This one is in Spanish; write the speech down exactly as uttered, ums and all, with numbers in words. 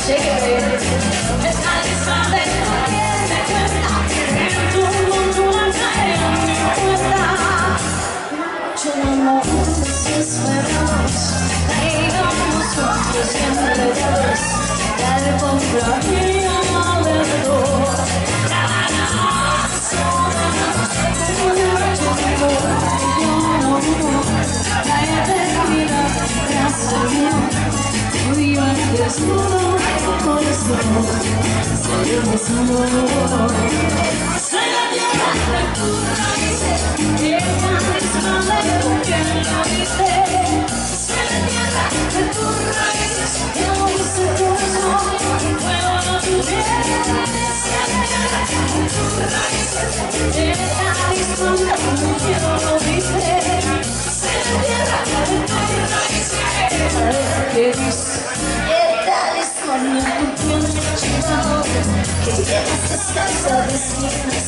Shake it, baby. Es talismán de nadie me cuenta. En tu mundo cae en mi puerta. Mucho amor, sus fuegos. Caigamos juntos siempre de vez. Dale compañía alrededor. Cada noche, mucho amor. Cállate, mira, gracias mío. Tú y yo desnudo, corazón, seremos amor. Soy la tierra de tus raíces, y el talismán de tu piel lo dice. Soy la tierra de tus raíces, y el dulce corazón, el fuego de tu piel. Soy la tierra de tus raíces, y el talismán de tu piel lo dice. Soy la tierra de tus raíces, ¿qué dice? Que llevas descanso de esquinas.